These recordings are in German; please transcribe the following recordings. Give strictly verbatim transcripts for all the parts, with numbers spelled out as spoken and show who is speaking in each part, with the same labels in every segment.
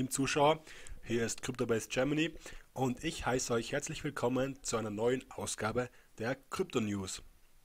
Speaker 1: lieben Zuschauer, hier ist CryptoBase Germany und ich heiße euch herzlich willkommen zu einer neuen Ausgabe der Crypto News.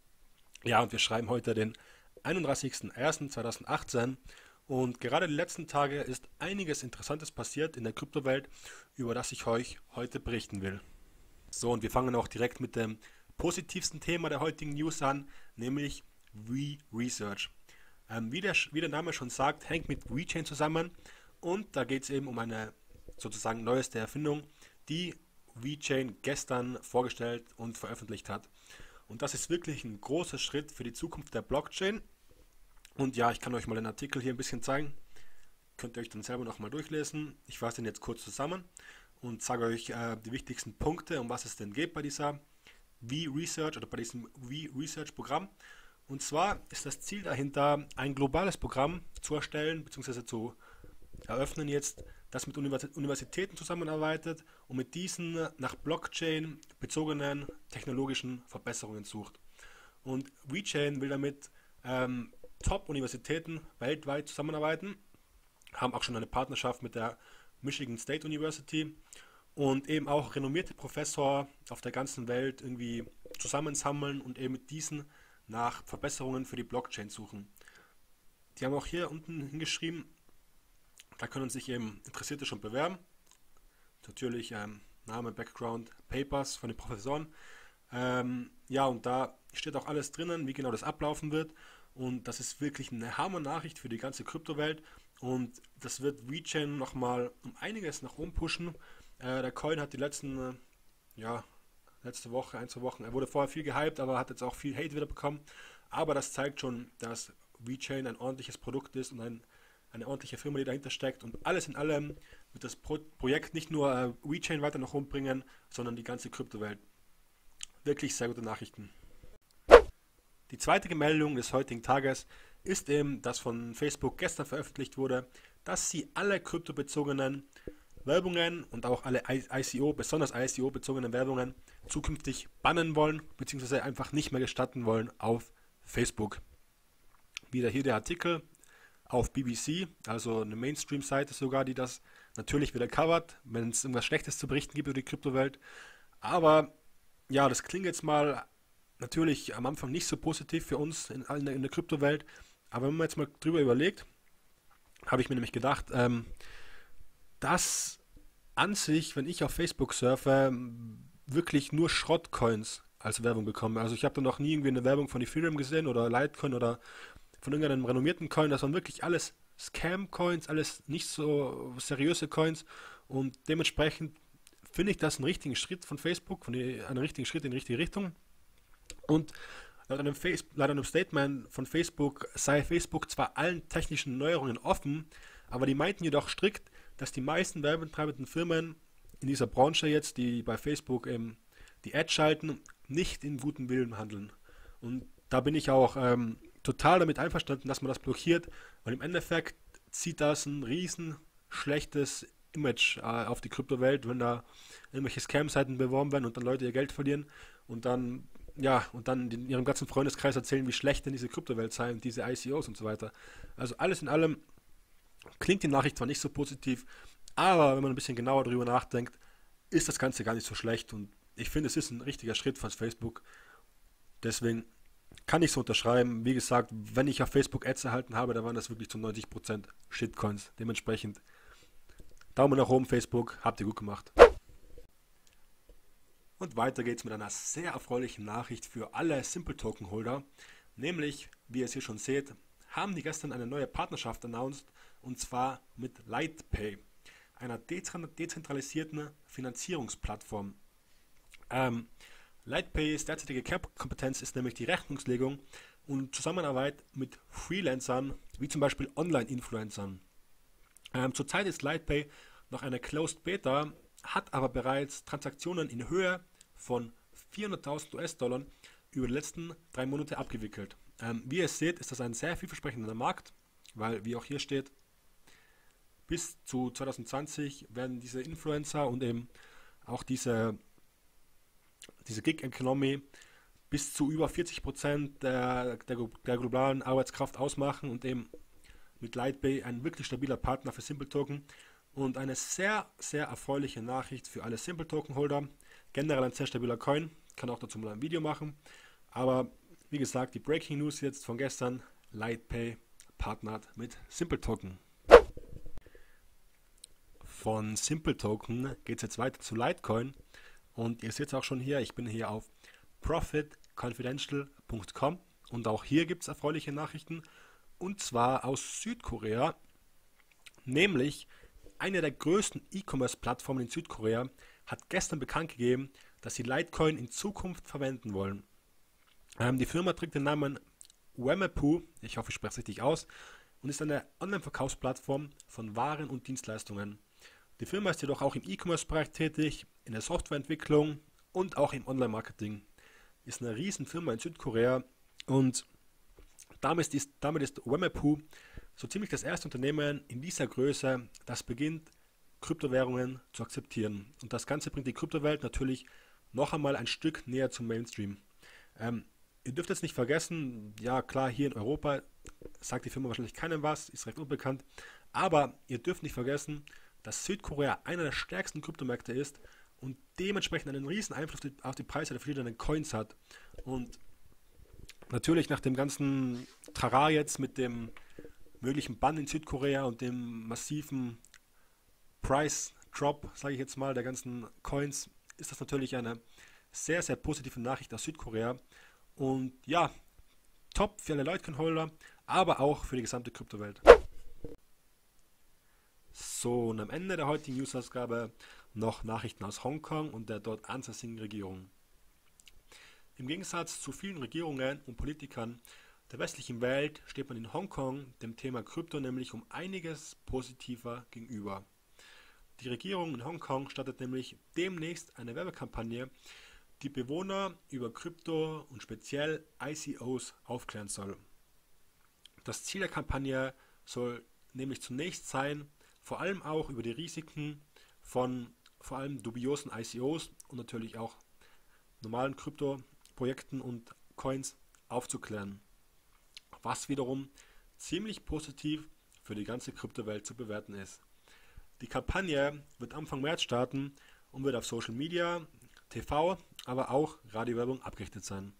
Speaker 1: Ja, und wir schreiben heute den einunddreißigsten ersten zweitausendachtzehn und gerade die letzten Tage ist einiges Interessantes passiert in der Kryptowelt, über das ich euch heute berichten will. So, und wir fangen auch direkt mit dem positivsten Thema der heutigen News an, nämlich V-Research. Ähm, wie, der, wie der Name schon sagt, hängt mit VeChain zusammen und da geht es eben um eine sozusagen neueste Erfindung, die VeChain gestern vorgestellt und veröffentlicht hat. Und das ist wirklich ein großer Schritt für die Zukunft der Blockchain. Und ja, ich kann euch mal den Artikel hier ein bisschen zeigen. Könnt ihr euch dann selber nochmal durchlesen. Ich fasse den jetzt kurz zusammen und sage euch äh, die wichtigsten Punkte, um was es denn geht bei dieser V-Research oder bei diesem V-Research-Programm. Und zwar ist das Ziel dahinter, ein globales Programm zu erstellen bzw. zu eröffnen jetzt, das mit Universitäten zusammenarbeitet und mit diesen nach Blockchain bezogenen technologischen Verbesserungen sucht. Und VeChain will damit ähm, Top-Universitäten weltweit zusammenarbeiten, haben auch schon eine Partnerschaft mit der Michigan State University und eben auch renommierte Professoren auf der ganzen Welt irgendwie zusammensammeln und eben mit diesen nach Verbesserungen für die Blockchain suchen. Die haben auch hier unten hingeschrieben, da können sich eben Interessierte schon bewerben. Natürlich ähm, Name, Background, Papers von den Professoren. Ähm, ja, und da steht auch alles drinnen, wie genau das ablaufen wird. Und das ist wirklich eine Hammer-Nachricht für die ganze Kryptowelt. Und das wird VeChain nochmal um einiges nach oben pushen. Äh, der Coin hat die letzten, äh, ja, letzte Woche, ein, zwei Wochen, er wurde vorher viel gehypt, aber hat jetzt auch viel Hate wieder bekommen. Aber das zeigt schon, dass VeChain ein ordentliches Produkt ist und ein, eine ordentliche Firma, die dahinter steckt. Und alles in allem wird das Pro Projekt nicht nur äh, VeChain weiter nach oben bringen, sondern die ganze Kryptowelt. Wirklich sehr gute Nachrichten. Die zweite Meldung des heutigen Tages ist eben, dass von Facebook gestern veröffentlicht wurde, dass sie alle kryptobezogenen Werbungen und auch alle I C O, besonders I C O-bezogenen Werbungen zukünftig bannen wollen, beziehungsweise einfach nicht mehr gestatten wollen auf Facebook. Wieder hier der Artikel auf B B C, also eine Mainstream-Seite sogar, die das natürlich wieder covert, wenn es irgendwas Schlechtes zu berichten gibt über die Kryptowelt. Aber ja, das klingt jetzt mal natürlich am Anfang nicht so positiv für uns in, in, in der Kryptowelt, aber wenn man jetzt mal drüber überlegt, habe ich mir nämlich gedacht, ähm, dass an sich, wenn ich auf Facebook surfe, wirklich nur Schrottcoins als Werbung bekomme. Also ich habe da noch nie irgendwie eine Werbung von Ethereum gesehen oder Litecoin oder von irgendeinem renommierten Coin. Das waren wirklich alles Scam-Coins, alles nicht so seriöse Coins und dementsprechend finde ich das einen richtigen Schritt von Facebook, von die, einen richtigen Schritt in die richtige Richtung. Und laut einem, Face, laut einem Statement von Facebook sei Facebook zwar allen technischen Neuerungen offen, aber die meinten jedoch strikt, dass die meisten werbetreibenden Firmen in dieser Branche jetzt, die bei Facebook ähm, die Ads schalten, nicht in gutem Willen handeln. Und da bin ich auch ähm, total damit einverstanden, dass man das blockiert, weil im Endeffekt zieht das ein riesen schlechtes Image äh, auf die Kryptowelt, wenn da irgendwelche Scam-Seiten beworben werden und dann Leute ihr Geld verlieren und dann ja, und dann in ihrem ganzen Freundeskreis erzählen, wie schlecht denn diese Kryptowelt sei und diese I C Os und so weiter. Also alles in allem klingt die Nachricht zwar nicht so positiv, aber wenn man ein bisschen genauer darüber nachdenkt, ist das Ganze gar nicht so schlecht und ich finde, es ist ein richtiger Schritt von Facebook. Deswegen kann ich es unterschreiben. Wie gesagt, wenn ich auf Facebook Ads erhalten habe, da waren das wirklich zu neunzig Prozent Shitcoins. Dementsprechend Daumen nach oben, Facebook, habt ihr gut gemacht. Und weiter geht's mit einer sehr erfreulichen Nachricht für alle Simple Token Holder. Nämlich, wie ihr es hier schon seht, haben die gestern eine neue Partnerschaft announced und zwar mit LightPay, einer dezentralisierten Finanzierungsplattform. Ähm, LightPays derzeitige Kernkompetenz ist nämlich die Rechnungslegung und Zusammenarbeit mit Freelancern, wie zum Beispiel Online-Influencern. Ähm, zurzeit ist LightPay noch eine Closed Beta, hat aber bereits Transaktionen in Höhe von vierhunderttausend U S-Dollar über die letzten drei Monate abgewickelt. Ähm, wie ihr seht, ist das ein sehr vielversprechender Markt, weil, wie auch hier steht, bis zu zwanzig zwanzig werden diese Influencer und eben auch diese, diese Gig Economy bis zu über vierzig Prozent der, der, der globalen Arbeitskraft ausmachen und eben mit LightPay ein wirklich stabiler Partner für Simple Token. Und eine sehr, sehr erfreuliche Nachricht für alle Simple Token Holder. Generell ein sehr stabiler Coin. Kann auch dazu mal ein Video machen. Aber wie gesagt, die Breaking News jetzt von gestern. LightPay partnert mit Simple Token. Von Simple Token geht es jetzt weiter zu Litecoin. Und ihr seht es auch schon hier, ich bin hier auf profit confidential punkt com. Und auch hier gibt es erfreuliche Nachrichten. Und zwar aus Südkorea. Nämlich eine der größten E-Commerce-Plattformen in Südkorea hat gestern bekannt gegeben, dass sie Litecoin in Zukunft verwenden wollen. Ähm, die Firma trägt den Namen Wemapu, ich hoffe ich spreche es richtig aus, und ist eine Online-Verkaufsplattform von Waren und Dienstleistungen. Die Firma ist jedoch auch im E-Commerce-Bereich tätig, in der Softwareentwicklung und auch im Online-Marketing. Ist eine riesen Firma in Südkorea und damit ist, damit ist Wemapu so ziemlich das erste Unternehmen in dieser Größe, das beginnt, Kryptowährungen zu akzeptieren. Und das Ganze bringt die Kryptowelt natürlich noch einmal ein Stück näher zum Mainstream. Ähm, ihr dürft jetzt nicht vergessen, ja klar, hier in Europa sagt die Firma wahrscheinlich keinem was, ist recht unbekannt, aber ihr dürft nicht vergessen, dass Südkorea einer der stärksten Kryptomärkte ist und dementsprechend einen riesen Einfluss auf die Preise der verschiedenen Coins hat. Und natürlich nach dem ganzen Trara jetzt mit dem möglichen Bann in Südkorea und dem massiven Price Drop, sage ich jetzt mal, der ganzen Coins, ist das natürlich eine sehr, sehr positive Nachricht aus Südkorea. Und ja, top für alle Litecoin-Holder, aber auch für die gesamte Kryptowelt. So, und am Ende der heutigen News-Ausgabe noch Nachrichten aus Hongkong und der dort ansässigen Regierung. Im Gegensatz zu vielen Regierungen und Politikern der westlichen Welt steht man in Hongkong dem Thema Krypto nämlich um einiges positiver gegenüber. Die Regierung in Hongkong startet nämlich demnächst eine Werbekampagne, die Bewohner über Krypto und speziell I C Os aufklären soll. Das Ziel der Kampagne soll nämlich zunächst sein, vor allem auch über die Risiken von vor allem dubiosen I C Os und natürlich auch normalen Kryptoprojekten und Coins aufzuklären, was wiederum ziemlich positiv für die ganze Kryptowelt zu bewerten ist. Die Kampagne wird Anfang März starten und wird auf Social Media, T V, aber auch Radiowerbung abgerichtet sein.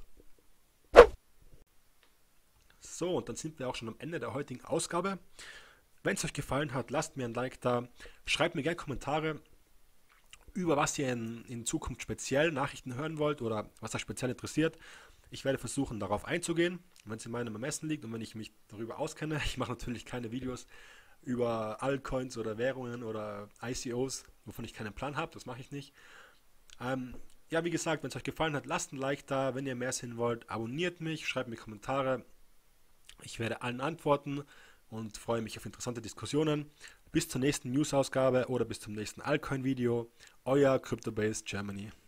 Speaker 1: So, und dann sind wir auch schon am Ende der heutigen Ausgabe. Wenn es euch gefallen hat, lasst mir ein Like da, schreibt mir gerne Kommentare, über was ihr in, in Zukunft speziell Nachrichten hören wollt oder was euch speziell interessiert. Ich werde versuchen, darauf einzugehen, wenn es in meinem Ermessen liegt und wenn ich mich darüber auskenne. Ich mache natürlich keine Videos über Altcoins oder Währungen oder I C Os, wovon ich keinen Plan habe, das mache ich nicht. Ähm, ja, wie gesagt, wenn es euch gefallen hat, lasst ein Like da, wenn ihr mehr sehen wollt, abonniert mich, schreibt mir Kommentare. Ich werde allen antworten und freue mich auf interessante Diskussionen. Bis zur nächsten News-Ausgabe oder bis zum nächsten Altcoin-Video. Euer CryptoBase Germany.